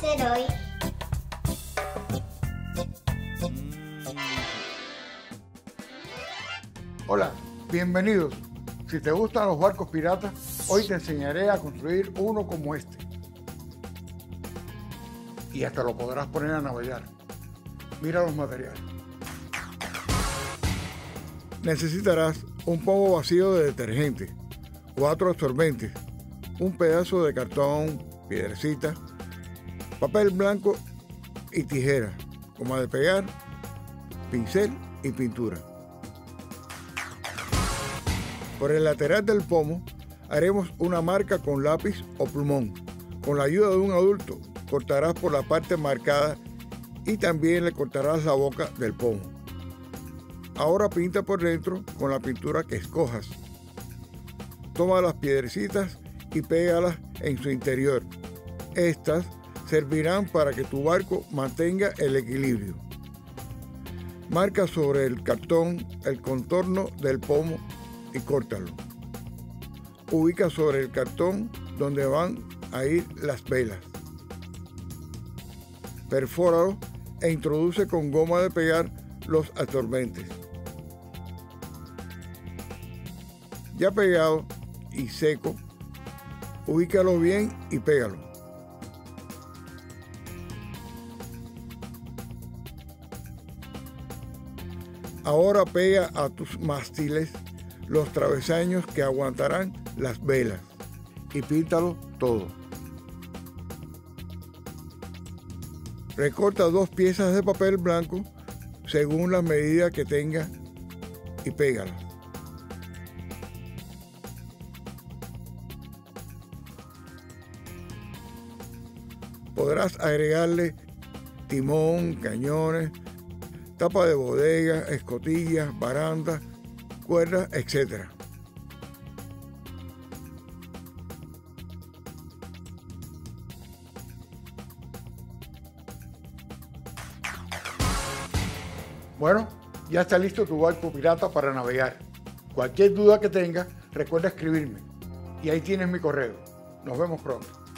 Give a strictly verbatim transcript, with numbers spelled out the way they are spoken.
hacer hoy? Hola, bienvenidos. Si te gustan los barcos piratas, hoy te enseñaré a construir uno como este. Y hasta lo podrás poner a navegar. Mira los materiales. Necesitarás un pomo vacío de detergente, cuatro absorbentes, un pedazo de cartón, piedrecita, papel blanco y tijera, goma de pegar, pincel y pintura. Por el lateral del pomo haremos una marca con lápiz o plumón. Con la ayuda de un adulto cortarás por la parte marcada y también le cortarás la boca del pomo. Ahora pinta por dentro con la pintura que escojas. Toma las piedrecitas y pégalas en su interior. Estas servirán para que tu barco mantenga el equilibrio. Marca sobre el cartón el contorno del pomo y córtalo. Ubica sobre el cartón donde van a ir las velas. Perfóralo e introduce con goma de pegar los absorbentes. Ya pegado y seco, ubícalo bien y pégalo. Ahora pega a tus mástiles los travesaños que aguantarán las velas y píntalo todo. Recorta dos piezas de papel blanco según la medida que tenga y pégalas. Podrás agregarle timón, cañones, tapa de bodega, escotillas, barandas, cuerdas, etcétera. Bueno, ya está listo tu barco pirata para navegar. Cualquier duda que tengas, recuerda escribirme. Y ahí tienes mi correo. Nos vemos pronto.